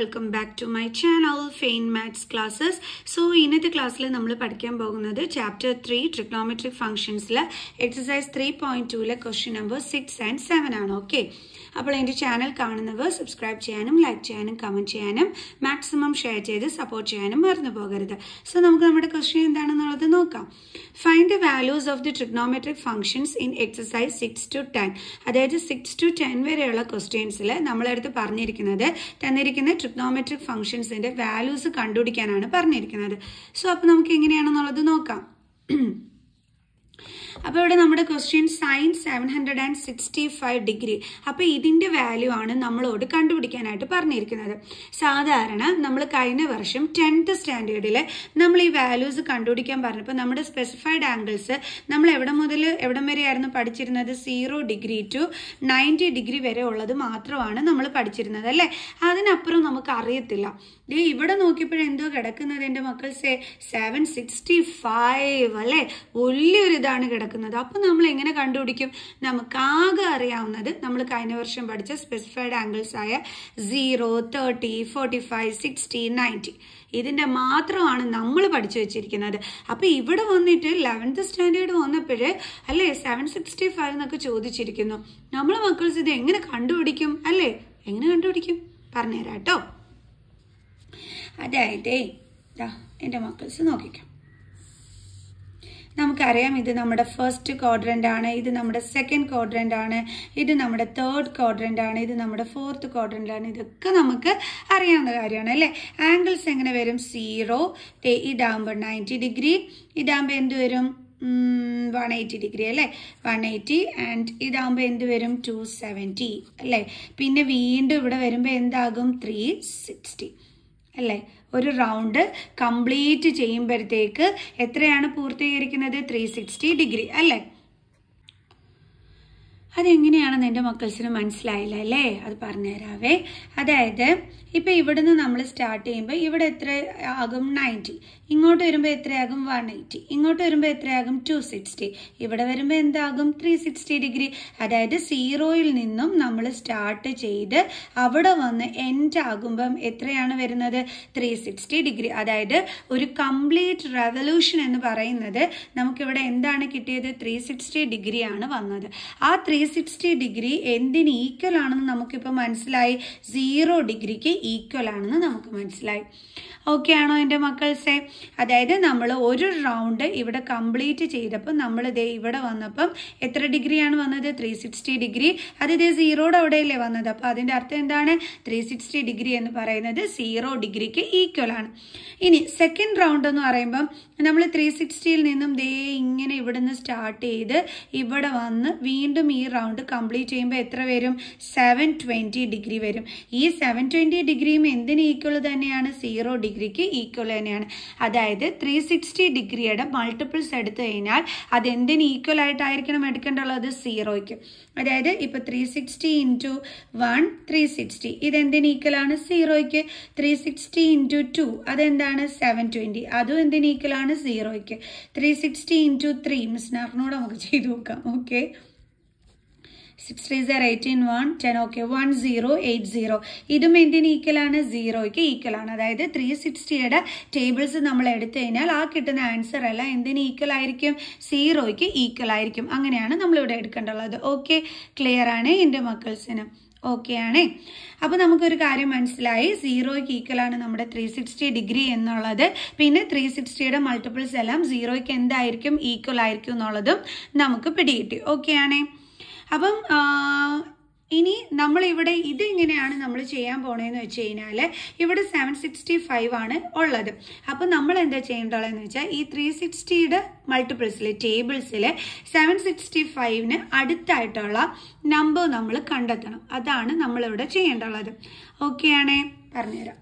welcome back to my channel Fain Maths Classes. So ഇന്നത്തെ ക്ലാസ്സിൽ നമ്മൾ പഠിക്കാൻ പോകുന്നത് ചാപ്റ്റർ 3 ട്രിഗ്നോമെട്രിക് ഫംഗ്ഷൻസിലെ എക്സസൈസ് 3.2 ക്വസ്റ്റ്യൻ നമ്പർ 6 and 7 ആണ്. ഓക്കെ, അപ്പോൾ എൻ്റെ ചാനൽ കാണുന്നവർ സബ്സ്ക്രൈബ് ചെയ്യാനും ലൈക്ക് ചെയ്യാനും കമന്റ് ചെയ്യാനും മാക്സിമം ഷെയർ ചെയ്ത് സപ്പോർട്ട് ചെയ്യാനും മറന്നു പോകരുത്. സോ നമുക്ക് നമ്മുടെ ക്വസ്റ്റ്യൻ എന്താണെന്നുള്ളത് നോക്കാം. Find the values of the trigonometric functions in exercise 6 to 10. അതായത് 6 to 10 വരെയുള്ള ക്വസ്റ്റ്യൻസിൽ നമ്മളടുത്ത് പറഞ്ഞിരിക്കുന്നത് തന്നിരിക്കുന്ന ട്രിഗ്നോമെട്രിക് ഫംഗ്ഷൻസിന്റെ വാല്യൂസ് കണ്ടുപിടിക്കാനാണ് പറഞ്ഞിരിക്കുന്നത്. സോ അപ്പോൾ നമുക്ക് എങ്ങനെയാണെന്നുള്ളത് നോക്കാം. അപ്പോൾ ഇവിടെ നമ്മുടെ ക്വസ്റ്റ്യൻ സൈൻ 765 ഡിഗ്രി. അപ്പോൾ ഇതിന്റെ വാല്യൂ ആണ് നമ്മളോട് കണ്ടുപിടിക്കാനായിട്ട് പറഞ്ഞിരിക്കുന്നത്. സാധാരണ നമ്മൾ കഴിഞ്ഞ വർഷം 10th സ്റ്റാൻഡേർഡിൽ നമ്മൾ ഈ വാല്യൂസ് കണ്ടുപിടിക്കാൻ പറഞ്ഞപ്പോൾ നമ്മുടെ സ്പെസിഫൈഡ് ആംഗിൾസ് നമ്മൾ എവിടെ മുതൽ എവിടം വരെയായിരുന്നു പഠിച്ചിരുന്നത്? 0 ഡിഗ്രി ടു 90 ഡിഗ്രി വരെ ഉള്ളത് മാത്രമാണ് നമ്മൾ പഠിച്ചിരുന്നത് അല്ലേ. അതിനപ്പുറം നമുക്ക് അറിയത്തില്ല. ഇവിടെ നോക്കിയപ്പോഴെന്തോ കിടക്കുന്നത് എൻ്റെ മക്കൾ 765 അല്ലേ, വലിയൊരു ഇതാണ് കിടക്കുന്നത്. അപ്പൊ നമ്മൾ എങ്ങനെ കണ്ടുപിടിക്കും? നമുക്ക് ആകെ അറിയാവുന്നത് നമ്മൾ കഴിഞ്ഞ വർഷം പഠിച്ച സ്പെസിഫൈഡ് ആംഗിൾസ് ആയ 0, 30, 45, 60, 90 ഇതിന്റെ മാത്രമാണ് നമ്മൾ പഠിച്ചു വെച്ചിരിക്കുന്നത്. അപ്പൊ ഇവിടെ വന്നിട്ട് 11th സ്റ്റാൻഡേർഡ് വന്നപ്പോഴേ അല്ലേ 765 എന്നൊക്കെ ചോദിച്ചിരിക്കുന്നു. നമ്മളെ മക്കൾസ് ഇത് എങ്ങനെ കണ്ടുപിടിക്കും അല്ലേ? എങ്ങനെ കണ്ടുപിടിക്കും പറഞ്ഞുതരാം കേട്ടോ. അതായത് എൻ്റെ മക്കൾസ് നോക്കിക്കാം. നമുക്കറിയാം ഇത് നമ്മുടെ ഫസ്റ്റ് ക്വാഡ്രന്റ് ആണ്, ഇത് നമ്മുടെ സെക്കൻഡ് ക്വാഡ്രന്റ് ആണ്, ഇത് നമ്മുടെ തേർഡ് ക്വാഡ്രന്റ് ആണ്, ഇത് നമ്മുടെ ഫോർത്ത് ക്വാഡ്രന്റ് ആണ്. ഇതൊക്കെ നമുക്ക് അറിയാവുന്ന കാര്യമാണ് അല്ലേ. ആംഗിൾസ് എങ്ങനെ വരും? 0 ഇതാകുമ്പോൾ 90 ഡിഗ്രി, ഇതാകുമ്പോൾ എന്ത് വരും? 180 ഡിഗ്രി അല്ലേ, 180. ആൻഡ് ഇതാകുമ്പോൾ എന്ത് വരും? 270 അല്ലേ. പിന്നെ വീണ്ടും ഇവിടെ വരുമ്പോൾ എന്താകും? 360 അല്ലേ. ഒരു റൗണ്ട് കംപ്ലീറ്റ് ചെയ്യുമ്പോഴത്തേക്ക് എത്രയാണ് പൂർത്തീകരിക്കുന്നത്? 360 ഡിഗ്രി അല്ലേ. അതെങ്ങനെയാണെന്ന് എൻ്റെ മക്കൾസിന് മനസ്സിലായില്ല അല്ലേ? അത് പറഞ്ഞുതരാവേ. അതായത് ഇപ്പം ഇവിടുന്ന് നമ്മൾ സ്റ്റാർട്ട് ചെയ്യുമ്പോൾ ഇവിടെ എത്ര ആകും? 90. ഇങ്ങോട്ട് വരുമ്പോൾ എത്രയാകും? 180. ഇങ്ങോട്ട് വരുമ്പോൾ എത്രയാകും? 260. ഇവിടെ വരുമ്പോൾ എന്താകും? 360 ഡിഗ്രി. അതായത് 0യിൽ നിന്നും നമ്മൾ സ്റ്റാർട്ട് ചെയ്ത് അവിടെ വന്ന് എൻഡ് ആകുമ്പം എത്രയാണ് വരുന്നത്? 360 ഡിഗ്രി. അതായത് ഒരു കംപ്ലീറ്റ് റെവല്യൂഷൻ എന്ന് പറയുന്നത് നമുക്കിവിടെ എന്താണ് കിട്ടിയത്? 360 ഡിഗ്രിയാണ് വന്നത്. ആ 360 ഡിഗ്രി എന്തിന് ഈക്വൽ ആണെന്ന് നമുക്കിപ്പോൾ മനസ്സിലായി. 0 ഡിഗ്രിക്ക് ഈക്വൽ ആണെന്ന് നമുക്ക് മനസ്സിലായി. ഓക്കെ ആണോ എൻ്റെ മക്കൾസെ? അതായത് നമ്മൾ ഒരു റൗണ്ട് ഇവിടെ കംപ്ലീറ്റ് ചെയ്തപ്പോൾ നമ്മൾ ഇതേ ഇവിടെ വന്നപ്പം എത്ര ഡിഗ്രിയാണ് വന്നത്? 360 ഡിഗ്രി. അത് ഇതേ 0യുടെ അവിടെയല്ലേ വന്നത്. അപ്പോൾ അതിൻ്റെ അർത്ഥം എന്താണ്? 360 ഡിഗ്രി എന്ന് പറയുന്നത് 0 ഡിഗ്രിക്ക് ഈക്വൽ ആണ്. ഇനി സെക്കൻഡ് റൗണ്ട് എന്ന് പറയുമ്പം നമ്മൾ 360യിൽ നിന്നും ദേ ഇങ്ങനെ ഇവിടുന്ന് സ്റ്റാർട്ട് ചെയ്ത് ഇവിടെ വന്ന് വീണ്ടും ഈ റൗണ്ട് കംപ്ലീറ്റ് ചെയ്യുമ്പോൾ എത്ര വരും? 720 ഡിഗ്രി വരും. ഈ 720 ഡിഗ്രിയും എന്തിന് ഈക്വൽ തന്നെയാണ്? 0 ഡിഗ്രിക്ക് ഈക്വൽ തന്നെയാണ്. അതായത് 360 ഡിഗ്രിയുടെ മൾട്ടിപ്പിൾസ് എടുത്തു കഴിഞ്ഞാൽ അതെന്തിന് ഈക്വൽ ആയിട്ടായിരിക്കണം എടുക്കേണ്ടുള്ളത്? 0യ്ക്ക്. അതായത് ഇപ്പൊ 360 ഇൻറ്റു 1 360 ഇതെന്തിന് ഈക്വൽ ആണ്? 0യ്ക്ക്. 360 ഇൻറ്റു 2 അതെന്താണ്? 720 അതും എന്തിന് ഈക്വൽ ആണ്? 0യ്ക്ക്. 360 ഇൻറ്റു 3 മിസ്സിന് അറിഞ്ഞൂടെ നമുക്ക് ചെയ്തു നോക്കാം. Okay, 6 3 are 18 1 10. ഓക്കെ, 1080 ഇതും എന്തിന് ഈക്വൽ ആണ്? 0യ്ക്ക് ഈക്വൽ ആണ്. അതായത് 360യുടെ ടേബിൾസ് നമ്മൾ എടുത്തു കഴിഞ്ഞാൽ ആ കിട്ടുന്ന ആൻസർ എല്ലാം എന്തിന് ഈക്വൽ ആയിരിക്കും? 0യ്ക്ക് ഈക്വൽ ആയിരിക്കും. അങ്ങനെയാണ് നമ്മളിവിടെ എടുക്കേണ്ടുള്ളത്. ഓക്കെ, ക്ലിയർ ആണ് എൻ്റെ മക്കൾസിന്? ഓക്കെ ആണേ. അപ്പൊ നമുക്കൊരു കാര്യം മനസ്സിലായി, 0യ്ക്ക് ഈക്വൽ ആണ് നമ്മുടെ 360 ഡിഗ്രി എന്നുള്ളത്. പിന്നെ 360യുടെ മൾട്ടിപ്പിൾസ് എല്ലാം 0യ്ക്ക് എന്തായിരിക്കും? ഈക്വൽ ആയിരിക്കും എന്നുള്ളതും നമുക്ക് പിടികിട്ടി. ഓക്കെ ആണേ. അപ്പം ഇനി നമ്മളിവിടെ ഇത് ഇങ്ങനെയാണ് നമ്മൾ ചെയ്യാൻ പോണേന്ന് വെച്ച് കഴിഞ്ഞാൽ ഇവിടെ 765 ആണ് ഉള്ളത്. അപ്പം നമ്മൾ എന്താ ചെയ്യേണ്ടതെന്ന് വെച്ചാൽ ഈ 360യുടെ മൾട്ടിപ്പിൾസിലെ ടേബിൾസിൽ 765ന് അടുത്തായിട്ടുള്ള നമ്പർ നമ്മൾ കണ്ടെത്തണം. അതാണ് നമ്മളിവിടെ ചെയ്യേണ്ടുള്ളത്. ഓക്കെ ആണേ, പറഞ്ഞുതരാം.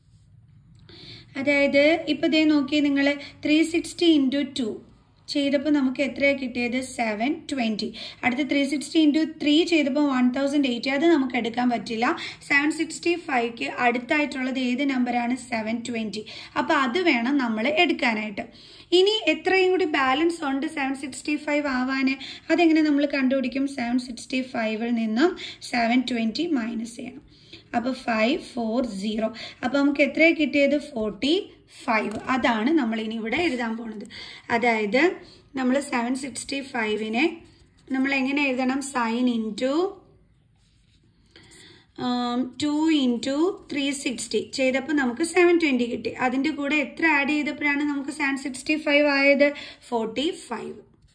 അതായത് ഇപ്പം ഇതേ നോക്കി നിങ്ങൾ 360 ഇൻറ്റു 2 ചെയ്തപ്പോൾ നമുക്ക് എത്രയാണ് കിട്ടിയത്? 720. അടുത്ത 360 ഇൻറ്റു 3 ചെയ്തപ്പോൾ 1080. അത് നമുക്ക് എടുക്കാൻ പറ്റില്ല. 765ക്ക് അടുത്തായിട്ടുള്ളത് ഏത് നമ്പറാണ്? 720. അപ്പോൾ അത് വേണം നമ്മൾ എടുക്കാനായിട്ട്. ഇനി എത്രയും കൂടി ബാലൻസ് ഉണ്ട് 765 ആവാൻ. അതെങ്ങനെ നമ്മൾ കണ്ടുപിടിക്കും? 765ൽ നിന്നും 720 മൈനസ് ചെയ്യണം. അപ്പോൾ 5 4 0. അപ്പോൾ നമുക്ക് എത്രയാണ് കിട്ടിയത്? 45. അതാണ് നമ്മൾ ഇനി ഇവിടെ എഴുതാൻ പോണത്. അതായത് നമ്മൾ 765നെ നമ്മൾ എങ്ങനെ എഴുതണം? സൈൻ ഇൻറ്റു 2 ഇൻറ്റു 360 ചെയ്തപ്പോൾ നമുക്ക് 720 കിട്ടി. അതിൻ്റെ കൂടെ എത്ര ആഡ് ചെയ്തപ്പോഴാണ് നമുക്ക് 765 ആയത്? 45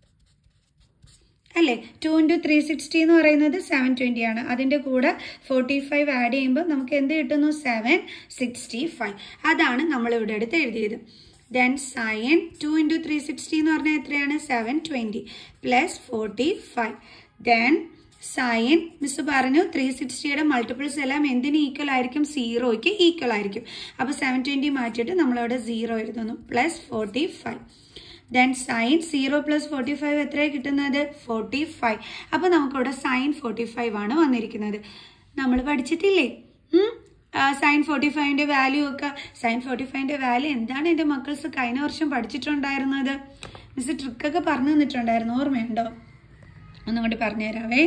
അല്ലേ? 2 ഇൻറ്റു 360 എന്ന് പറയുന്നത് 720 ആണ്. അതിൻ്റെ കൂടെ 45 ആഡ് ചെയ്യുമ്പോൾ നമുക്ക് എന്ത് കിട്ടുന്നു? 765. അതാണ് നമ്മളിവിടെ അടുത്ത് എഴുതിയത്. ദെൻ സൈൻ 2 ഇൻറ്റു 360 എന്ന് പറഞ്ഞാൽ എത്രയാണ്? 720 പ്ലസ് 45. ദെൻ സൈൻ മിസ് പറഞ്ഞു 360യുടെ മൾട്ടിപ്പിൾസ് എല്ലാം എന്തിന് ഈക്വൽ ആയിരിക്കും? 0ക്ക് ഈക്വൽ ആയിരിക്കും. അപ്പോൾ 720 മാറ്റിയിട്ട് നമ്മളവിടെ 0 എഴുതുന്നു പ്ലസ് 45. ദെൻ സൈൻ 0 പ്ലസ് 45 എത്രയാണ് കിട്ടുന്നത്? 45. അപ്പോൾ നമുക്കിവിടെ സൈൻ 45 ആണ് വന്നിരിക്കുന്നത്. നമ്മൾ പഠിച്ചിട്ടില്ലേ സൈൻ 45ന്റെ വാല്യൂ ഒക്കെ? സൈൻ 45ന്റെ വാല്യൂ എന്താണ് എൻ്റെ മക്കൾസ് കഴിഞ്ഞ വർഷം പഠിച്ചിട്ടുണ്ടായിരുന്നത്? മിസ് ട്രിക്കൊക്കെ പറഞ്ഞു തന്നിട്ടുണ്ടായിരുന്നു, ഓർമ്മയുണ്ടോ? ഒന്നുകൂടി പറഞ്ഞുതരാവേ.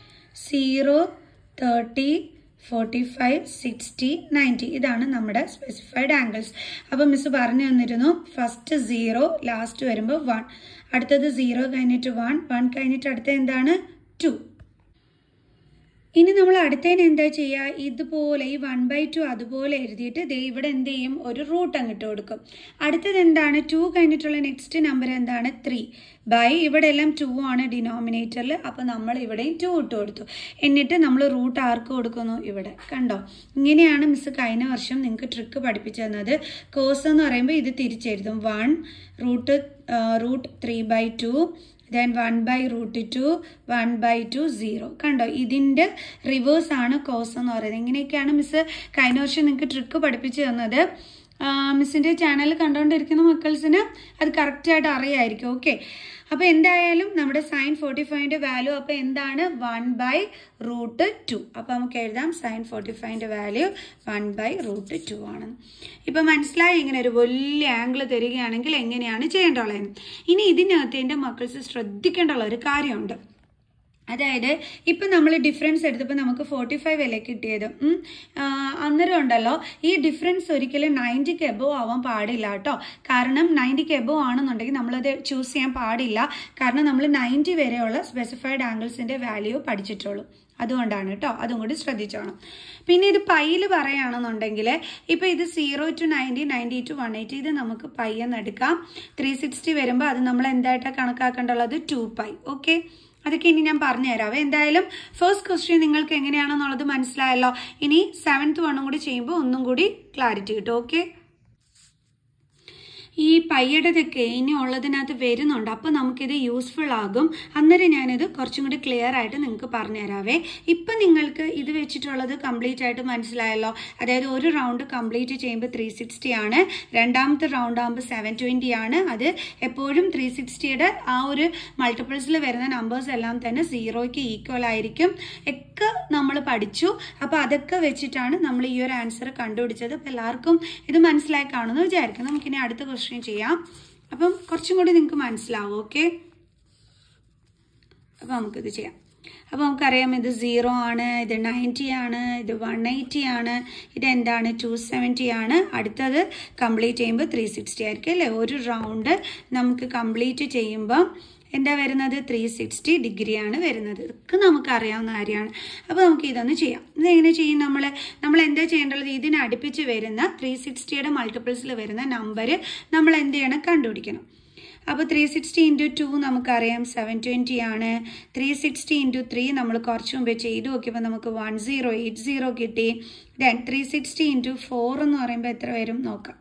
0 30 45 60 90 ഇതാണ് നമ്മുടെ സ്പെസിഫൈഡ് ആംഗിൾസ്. അപ്പോൾ മിസ് പറഞ്ഞു തന്നിരുന്നു ഫസ്റ്റ് 0 ലാസ്റ്റ് വരുമ്പോൾ 1, അടുത്തത് 0 കഴിഞ്ഞിട്ട് 1 കഴിഞ്ഞിട്ട് അടുത്ത എന്താണ്? 2. ഇനി നമ്മൾ അടുത്തതിന് എന്താ ചെയ്യുക? ഇതുപോലെ ഈ 1/2 അതുപോലെ എഴുതിയിട്ട് ഇവിടെ എന്ത് ചെയ്യും? ഒരു റൂട്ട് അങ്ങിട്ട് കൊടുക്കും. അടുത്തത് എന്താണ്? 2 കഴിഞ്ഞിട്ടുള്ള നെക്സ്റ്റ് നമ്പർ എന്താണ്? 3 ബൈ ഇവിടെ എല്ലാം 2 ആണ് ഡിനോമിനേറ്ററിൽ. അപ്പോൾ നമ്മൾ ഇവിടെയും 2 ഇട്ട് കൊടുത്തു. എന്നിട്ട് നമ്മൾ റൂട്ട് ആർക്ക് കൊടുക്കുന്നു? ഇവിടെ. കണ്ടോ? ഇങ്ങനെയാണ് മിസ് കഴിഞ്ഞ വർഷം നിങ്ങൾക്ക് ട്രിക്ക് പഠിപ്പിച്ചു തന്നത്. കോസ് എന്ന് പറയുമ്പോൾ ഇത് തിരിച്ചെഴുതും. 1 റൂട്ട് 3/2 then 1/√2 1/2 0. കണ്ടോ? ഇതിൻ്റെ റിവേഴ്സ് ആണ് കോസ് എന്ന് പറയുന്നത്. ഇങ്ങനെയൊക്കെയാണ് മിസ് കഴിഞ്ഞ വർഷം നിങ്ങൾക്ക് ട്രിക്ക് പഠിപ്പിച്ചു തന്നത്. മിസ്സിൻ്റെ ചാനൽ കണ്ടുകൊണ്ടിരിക്കുന്ന മക്കൾസിന് അത് കറക്റ്റായിട്ട് അറിയായിരിക്കും. ഓക്കെ, അപ്പോൾ എന്തായാലും നമ്മുടെ സൈൻ 45ന്റെ വാല്യൂ അപ്പോൾ എന്താണ്? 1/√2. അപ്പോൾ നമുക്ക് എഴുതാം സൈൻ 45ന്റെ വാല്യൂ 1/√2 ആണ്. ഇപ്പം മനസ്സിലായി? ഇങ്ങനെ ഒരു വലിയ ആംഗിൾ തരികയാണെങ്കിൽ എങ്ങനെയാണ് ചെയ്യേണ്ടത്? ഇനി ഇതിനകത്ത് എൻ്റെ മക്കൾസ് ശ്രദ്ധിക്കേണ്ടുള്ള ഒരു കാര്യമുണ്ട്. അതായത് ഇപ്പം നമ്മൾ ഡിഫറൻസ് എടുത്തപ്പോൾ നമുക്ക് 45 അല്ലേ കിട്ടിയത്. അന്നേരം ഉണ്ടല്ലോ ഈ ഡിഫറൻസ് ഒരിക്കലും 90ക്ക് എബോവ് ആവാൻ പാടില്ല കേട്ടോ. കാരണം 90ക്ക് എബോവ് ആണെന്നുണ്ടെങ്കിൽ നമ്മളത് ചൂസ് ചെയ്യാൻ പാടില്ല. കാരണം നമ്മൾ 90 വരെയുള്ള സ്പെസിഫൈഡ് ആംഗിൾസിൻ്റെ വാല്യൂ പഠിച്ചിട്ടുള്ളൂ. അതുകൊണ്ടാണ് കേട്ടോ, അതും കൂടി ശ്രദ്ധിച്ചോണം. പിന്നെ ഇത് പൈയിൽ പറയുകയാണെന്നുണ്ടെങ്കിൽ ഇപ്പം ഇത് 0 to 90 90 to 180 ഇത് നമുക്ക് പൈ എന്ന് എടുക്കാം. 360 വരുമ്പോൾ അത് നമ്മൾ എന്തായിട്ടാണ് കണക്കാക്കേണ്ടുള്ളത്? 2π. ഓക്കെ, അതൊക്കെ ഇനി ഞാൻ പറഞ്ഞു തരാവേ. എന്തായാലും ഫസ്റ്റ് ക്വസ്റ്റ്യൻ നിങ്ങൾക്ക് എങ്ങനെയാണെന്നുള്ളത് മനസ്സിലായല്ലോ. ഇനി 7th വണ്ണും കൂടി ചെയ്യുമ്പോൾ ഒന്നും കൂടി ക്ലാരിറ്റി കിട്ടും. ഓക്കെ, ഈ പയ്യടതൊക്കെ ഇനി ഉള്ളതിനകത്ത് വരുന്നുണ്ട്. അപ്പോൾ നമുക്കിത് യൂസ്ഫുൾ ആകും. അന്നേരം ഞാനിത് കുറച്ചും കൂടി ക്ലിയർ ആയിട്ട് നിങ്ങൾക്ക് പറഞ്ഞു തരാവേ. ഇപ്പം നിങ്ങൾക്ക് ഇത് വെച്ചിട്ടുള്ളത് കംപ്ലീറ്റ് ആയിട്ട് മനസ്സിലായല്ലോ. അതായത് ഒരു റൗണ്ട് കംപ്ലീറ്റ് ചെയ്യുമ്പോൾ 360 ആണ്, രണ്ടാമത്തെ റൗണ്ട് ആകുമ്പോൾ 720 ആണ്. അത് എപ്പോഴും 360യുടെ ആ ഒരു മൾട്ടിപ്പിൾസിൽ വരുന്ന നമ്പേഴ്സ് എല്ലാം തന്നെ 0ക്ക് ഈക്വൽ ആയിരിക്കും. ഒക്കെ നമ്മൾ പഠിച്ചു. അപ്പോൾ അതൊക്കെ വെച്ചിട്ടാണ് നമ്മൾ ഈ ഒരു ആൻസർ കണ്ടുപിടിച്ചത്. അപ്പോൾ എല്ലാവർക്കും ഇത് മനസ്സിലായി കാണുമെന്ന് വിചാരിക്കും. നമുക്കിനി അടുത്ത ക്വസ്റ്റ്യൻ ചെയ്യാം. അപ്പം കുറച്ചും കൂടി നിങ്ങൾക്ക് മനസ്സിലാവും. ഓക്കെ, അപ്പോൾ നമുക്കിത് ചെയ്യാം. അപ്പോൾ നമുക്കറിയാം ഇത് 0 ആണ്, ഇത് 90 ആണ്, ഇത് 180 ആണ്, ഇതെന്താണ് 270 ആണ്. അടുത്തത് കംപ്ലീറ്റ് ചെയ്യുമ്പോൾ 360 ആയിരിക്കും അല്ലേ. ഒരു റൗണ്ട് നമുക്ക് കംപ്ലീറ്റ് ചെയ്യുമ്പോൾ എന്താ വരുന്നത്? 360 ഡിഗ്രിയാണ് വരുന്നത്. ഇതൊക്കെ നമുക്ക് അറിയാവുന്ന കാര്യമാണ്. അപ്പോൾ നമുക്ക് ഇതൊന്ന് ചെയ്യാം. ഇതെങ്ങനെ ചെയ്യും? നമ്മൾ എന്താ ചെയ്യേണ്ടത്? ഇതിനെ അടുപ്പിച്ച് വരുന്ന 360യുടെ മൾട്ടിപ്പിൾസിൽ വരുന്ന നമ്പർ നമ്മൾ എന്ത് ചെയ്യണം? കണ്ടുപിടിക്കണം. അപ്പോൾ 360 × 2 നമുക്കറിയാം 720 ആണ്. 360 × 3 നമ്മൾ കുറച്ച് മുമ്പേ ചെയ്ത് നോക്കിയപ്പോൾ നമുക്ക് 1080 കിട്ടി. ദെൻ 360 × 4 എന്ന് പറയുമ്പോൾ എത്ര വരും നോക്കാം.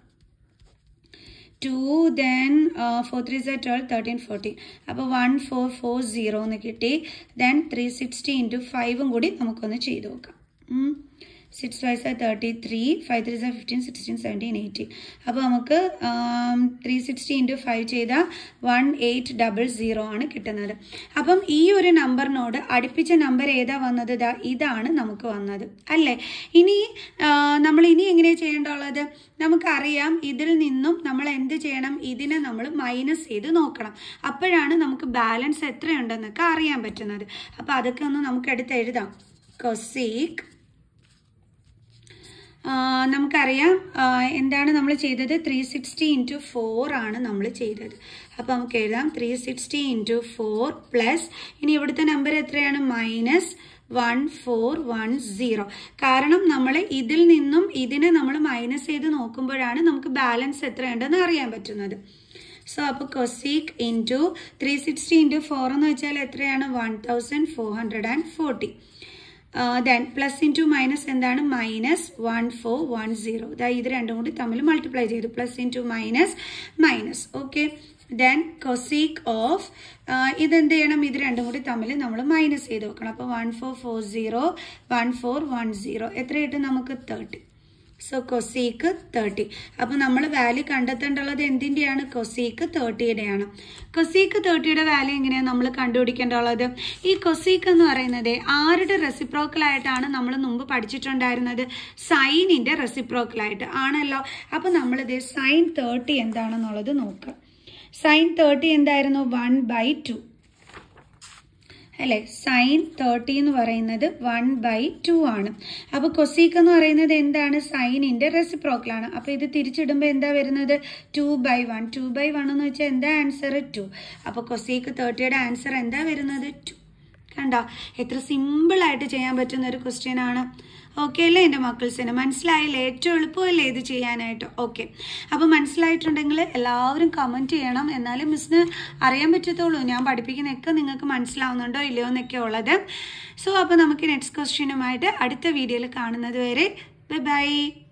2 then 4 3 12 13 14. അപ്പോൾ 1440 എന്ന് കിട്ടി. ദെൻ 360 × 5 കൂടി നമുക്കൊന്ന് ചെയ്ത് നോക്കാം. 6 5 33 5 3 15 16 17 18. അപ്പോൾ നമുക്ക് 360 × 5 ചെയ്താൽ 1800 ആണ് കിട്ടുന്നത്. അപ്പം ഈ ഒരു നമ്പറിനോട് അടുപ്പിച്ച നമ്പർ ഏതാ വന്നത്? ഇതാണ് നമുക്ക് വന്നത് അല്ലേ. ഇനി നമ്മൾ ഇനി എങ്ങനെയാണ് ചെയ്യേണ്ടുള്ളത്? നമുക്കറിയാം ഇതിൽ നിന്നും നമ്മൾ എന്ത് ചെയ്യണം? ഇതിനെ നമ്മൾ മൈനസ് ചെയ്ത് നോക്കണം. അപ്പോഴാണ് നമുക്ക് ബാലൻസ് എത്രയുണ്ടെന്നൊക്കെ അറിയാൻ പറ്റുന്നത്. അപ്പോൾ അതൊക്കെ ഒന്ന് നമുക്ക് എടുത്ത് എഴുതാം. കൊസീക് നമുക്കറിയാം എന്താണ് നമ്മൾ ചെയ്തത് 360 × 4 ആണ് നമ്മൾ ചെയ്തത്. അപ്പോൾ നമുക്ക് എഴുതാം 360 × 4 പ്ലസ് ഇനി ഇവിടുത്തെ നമ്പർ എത്രയാണ് -1410. കാരണം നമ്മൾ ഇതിൽ നിന്നും ഇതിനെ നമ്മൾ മൈനസ് ചെയ്ത് നോക്കുമ്പോഴാണ് നമുക്ക് ബാലൻസ് എത്രയുണ്ടെന്ന് അറിയാൻ പറ്റുന്നത്. സോ അപ്പോൾ കൊസീക് ഇൻറ്റു 360 × 4 എന്ന് വെച്ചാൽ എത്രയാണ് 1440. ദെൻ പ്ലസ് ഇൻറ്റു മൈനസ് എന്താണ് -1410. ഇത് രണ്ടും കൂടി തമ്മിൽ മൾട്ടിപ്ലൈ ചെയ്തു. Plus into minus. Okay. Then cosec of ഇതെന്ത് ചെയ്യണം, ഇത് രണ്ടും കൂടി തമ്മിൽ നമ്മൾ മൈനസ് ചെയ്ത് നോക്കണം. അപ്പോൾ 1440 എത്ര കിട്ടും നമുക്ക് 30. So cosec 30. അപ്പോൾ നമ്മൾ വാല്യൂ കണ്ടെത്തേണ്ടുള്ളത് എന്തിൻ്റെയാണ്? കൊസീക്ക് 30യുടെയാണ്. കൊസീക്ക് 30യുടെ വാല്യൂ എങ്ങനെയാണ് നമ്മൾ കണ്ടുപിടിക്കേണ്ടുള്ളത്? ഈ കൊസീക്ക് എന്ന് പറയുന്നത് ആരുടെ റെസിപ്രോക്കലായിട്ടാണ് നമ്മൾ മുമ്പ് പഠിച്ചിട്ടുണ്ടായിരുന്നത്? സൈനിൻ്റെ റെസിപ്രോക്കലായിട്ട് ആണല്ലോ. അപ്പോൾ നമ്മളിത് സൈൻ 30 എന്താണെന്നുള്ളത് നോക്കാം. സൈൻ 30 എന്തായിരുന്നു? 1/2 അല്ലേ? സൈൻ 30 എന്ന് പറയുന്നത് 1/2 ആണ്. അപ്പോൾ കൊസീക്ക് എന്ന് പറയുന്നത് എന്താണ്? സൈനിൻ്റെ റെസിപ്രോക്കലാണ്. അപ്പോൾ ഇത് തിരിച്ചിടുമ്പോൾ എന്താ വരുന്നത്? 2/1. 2/1 എന്ന് വെച്ചാൽ എന്താ ആൻസർ? 2. അപ്പോൾ കൊസീക്ക് 30യുടെ ആൻസർ എന്താ വരുന്നത്? 2. കണ്ടോ, എത്ര സിമ്പിളായിട്ട് ചെയ്യാൻ പറ്റുന്ന ഒരു ക്വസ്റ്റ്യൻ ആണ്. ഓക്കെ അല്ലേ എൻ്റെ മക്കൾസിന്? മനസ്സിലായില്ലേ? ഏറ്റവും എളുപ്പമല്ലേ ഇത് ചെയ്യാനായിട്ട്? ഓക്കെ. അപ്പോൾ മനസ്സിലായിട്ടുണ്ടെങ്കിൽ എല്ലാവരും കമൻറ്റ് ചെയ്യണം, എന്നാലും മിസ്സിന് അറിയാൻ പറ്റത്തുള്ളൂ ഞാൻ പഠിപ്പിക്കുന്നതൊക്കെ നിങ്ങൾക്ക് മനസ്സിലാവുന്നുണ്ടോ ഇല്ലയോ എന്നൊക്കെ ഉള്ളത്. സോ അപ്പോൾ നമുക്ക് നെക്സ്റ്റ് ക്വസ്റ്റ്യനുമായിട്ട് അടുത്ത വീഡിയോയിൽ കാണുന്നത് വരെ ബൈ.